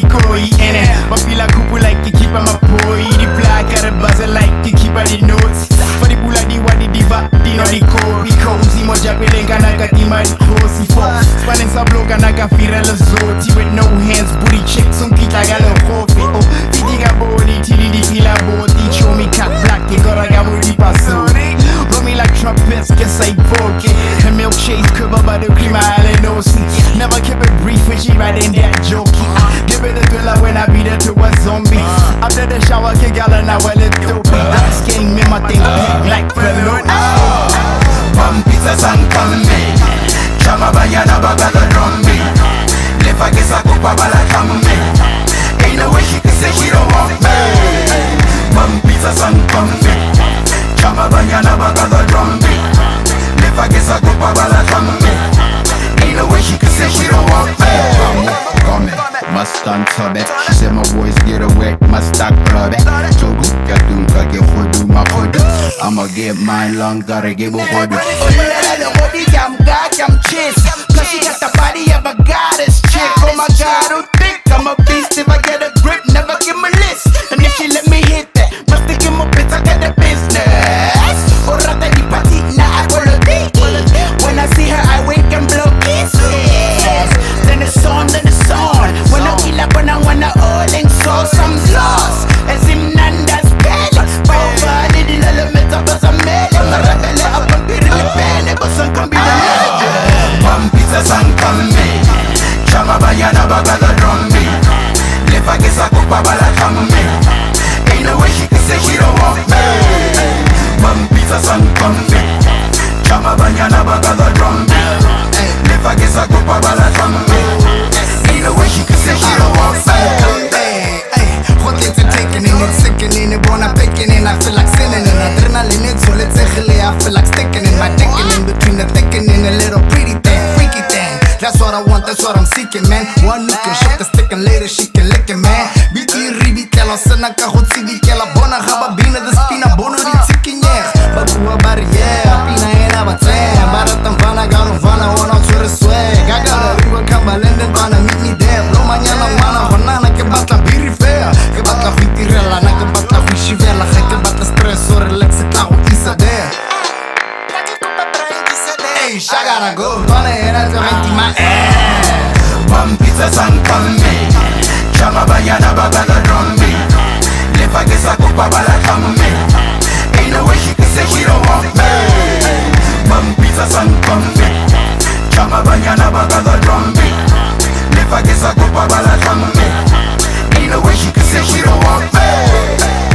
koi in it. But feel like couple like you keep on my boy. The black got a buzzer like you keep on the notes. For the bula di wadi diva, di no di kobi. Cozy mo japele ngana kati mari kosi fo. Spanin sa bloga na kafira la zoti. With no hands, booty checks, on kita galo kofi. Oh, titi ga body, tili di kila body. Show me cat black, you gotta ga body paso. Blow me like trumpets, guess I broke it. A milkshake cover by the cream island nosy. Never kept it brief when she riding that jokey. Give it a thriller when I beat her to a zombie. After the shower, kick out and I well it dopey. Skin me my thing big like balloon. Bum pizzas and combi. Chama bayana baga the drum beat. Lefa kesa kupa bala kambi. Ain't no way she can say she don't want me. Bum pizzas and combi. Chama bayana baga the drum beat. Lefa kesa kupa bala kambi. Ain't no way she can say she don't want me. Must on top it. She said my boys get away, must stop club it. Chogu, kadunka get hodu ma hodu. I'ma get mine long, gotta give a hodu. Cause she got the body of a goddess chick. Oh my god, who think I'm a beast? If I get a grip, never give me list. And if she let me hit that, must think I'm a bitch, I got the business. Oh, rata di patina, I call her when I see her, I wink and blow kisses. Then it's on, then it's on. When I kill up and I wanna all in sauce, I'm lost. As him Nanda's belly. Power, little element of us a melon. Rebelle up and be really belly, but some can be the legend. Bum pizzas and combi. Chama bayana baga the drum beat. Lefa kesa kupa bala kambi. Ain't no way she can say she don't want me. Bum pizzas and combi. Chama bayana baga the drum beat. Lefa kesa kupa bala kambi. Ain't no way she can say she don't want me. Hotels are taking in it, sickening it, born I'm picking in. I feel like sinning in adrenaline, it's all it's actually. I feel like sticking in my dicking in between the thickening, a little pretty thing, freaky thing. That's what I want, that's what I'm seeking, man. One who can shut the stick and later she can lick it, man. Biti ribitela, senaka hotsibikela, bona hababina, the spina, bono di ticking, yeah. But who about it, yeah, pina ain't about 10. Baratam vana, gano vana, one out to the swag. I got a river, Kambalend, and vana, meet me there. Blow my yana, wana, banana, que bata, biri fair. Que bata, huitirela, na que bata, huishivela, que bata, stress, or let's sit out, isa there. Hey, I gotta go, gonna head out to my ass. Bum pizzas and combi. Chama bayana baga the drum beat. Lefa kesa kupa bala kambi. Ain't no way she can say she don't want me. Bum pizzas and combi. Chama bayana baga the drum beat. Lefa kesa kupa bala kambi. Ain't no way she can say she don't want me.